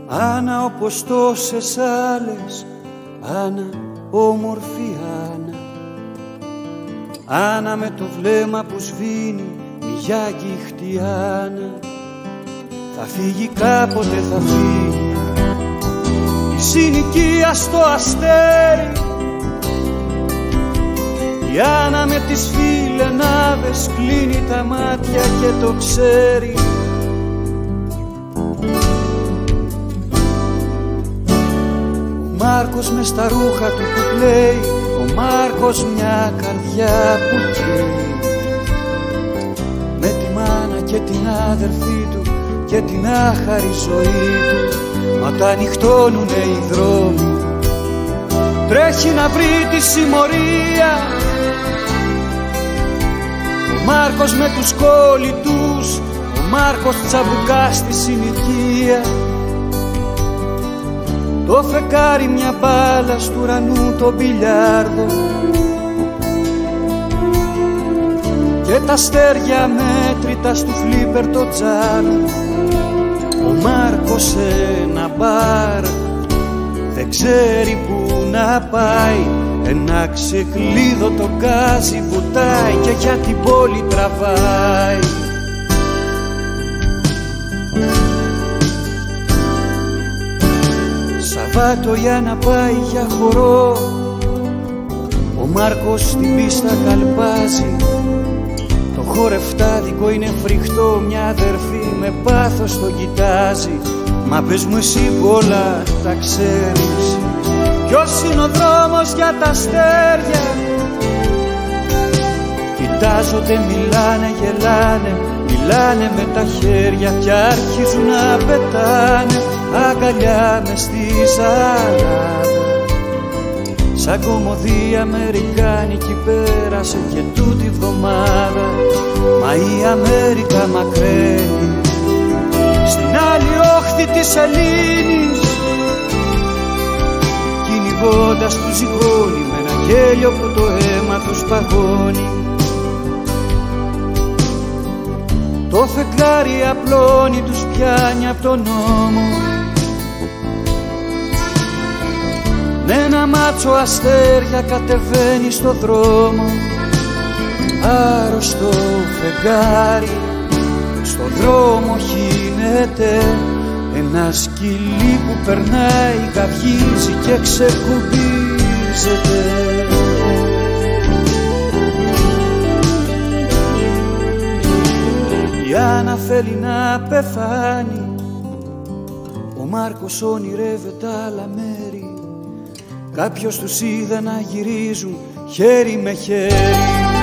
Άννα όπως τόσες άλλες, Άννα όμορφη Άννα. Άννα με το βλέμμα που σβήνει, μια αγγίχτη Άννα. Θα φύγει κάποτε, θα φύγει η συνοικία στο αστέρι. Η Άννα με τις φιλενάδες κλείνει τα μάτια και το ξέρει. Ο Μάρκος μες στα ρούχα του που κλαίει, ο Μάρκος μια καρδιά που καίει. Με τη μάνα και την άδερφή του και την άχαρη ζωή του. Μα όταν νυχτώνουνε οι δρόμοι, τρέχει να βρει τη συμμορία. Ο Μάρκος με τους κόλλητους, ο Μάρκος τσαμπουκά στη συνοικία. Το φεκάρι μια μπάλα στου ουρανού το μπιλιάρδο και τα αστέρια μέτρητα στου φλίπερ το τζάνο. Ο Μάρκος σε ένα μπαρ δεν ξέρει που να πάει. Ένα ξεκλείδωτο γκάζι βουτάει και για την πόλη τραβάει. Σαββάτο για να πάει για χορό, ο Μάρκος στην πίστα καλπάζει. Το χορευτάδικο είναι φρικτό, μια αδερφή με πάθος το κοιτάζει. Μα πες μου εσύ που όλα τα ξέρεις, ποιος είναι ο δρόμος για τα αστέρια. Κοιτάζονται, μιλάνε, γελάνε, μιλάνε με τα χέρια και αρχίζουν να πετάνε αγκαλιά μες στη σαλάδα. Σαν κομμωδία αμερικάνικη πέρασε και τούτη βδομάδα. Μα η Αμέρικα μακραίνει στην άλλη όχθη της Ελλήνης, κυνηγώντας του ζυγώνει με ένα γέλιο που το αίμα τους παγώνει. Το φεγγάρι απλώνει, τους πιάνει απ' τον νόμο. Με ένα μάτσο αστέρια κατεβαίνει στο δρόμο. Άρρωστο φεγγάρι στο δρόμο χύνεται. Ένα σκυλί που περνάει καυγίζει και ξεκουμπίζεται. Η Άννα θέλει να πεθάνει, ο Μάρκος ονειρεύεται άλλα μέρη. Κάποιος τους είδε να γυρίζουν χέρι με χέρι.